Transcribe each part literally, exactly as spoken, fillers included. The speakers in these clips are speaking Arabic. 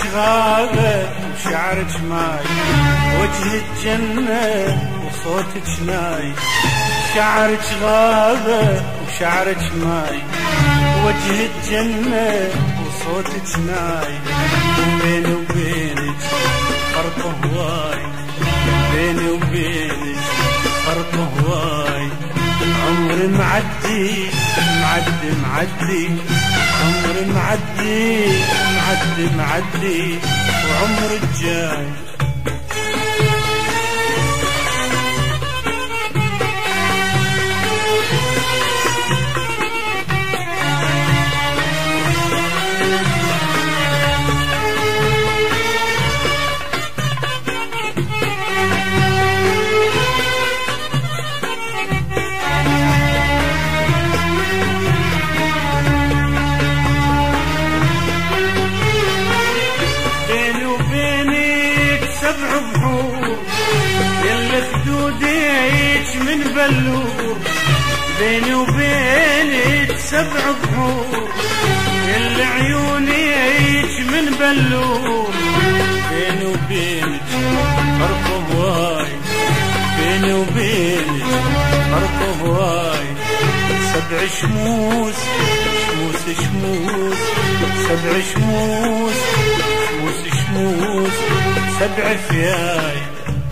غابة وشعرك ماي، وجه الجنة وصوتك ناي. شعرك غابة وشعرك ماي، وجه الجنة وصوتك ناي. بيني وبينك فرق هواي، بيني وبينك فرق هواي. عمري معدي معدي معدي، عمري معدي معدي معدي، وعمري الجاي. سبع بحور يلي خدوديك من بلور، بيني وبينك سبع بحور يلي عيونيك من بلور. بيني وبينك فرق هواي، بيني وبينك فرق هواي. سبع شموس شموس شموس، سبع شموس شموس شموس، سبع فياي.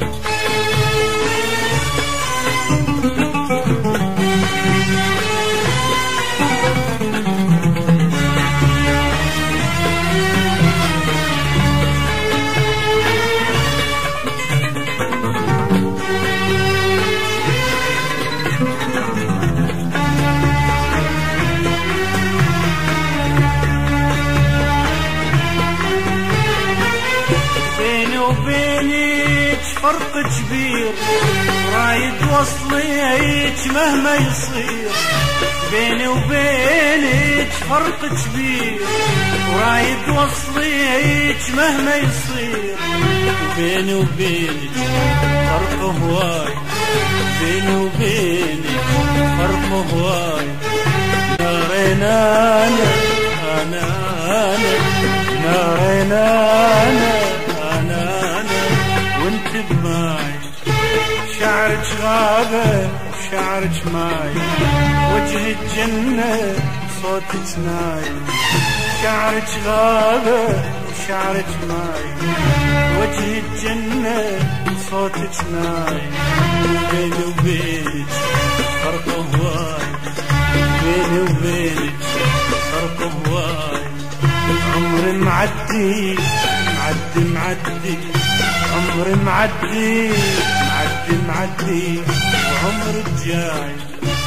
وبينك فرق كبير، رايد وصليك مهما يصير. بيني وبينك فرق كبير، ورايد وصليك مهما يصير. بيني وبينك فرق هواي، بيني وبينك فرق هواي. نارين انا انا انا، نارين انا وانت بماي. شعرك غابة وشعرك ماي، وجه الجنة صوتك ناي. شعرك غابة وشعرك ماي، وجه الجنة صوتك ناي. بيني وبينك فرق هواي، بيني وبينك فرق هواي. عمري معدي معدي معدي، عمري معدي معدي معدي، وعمري الجاي.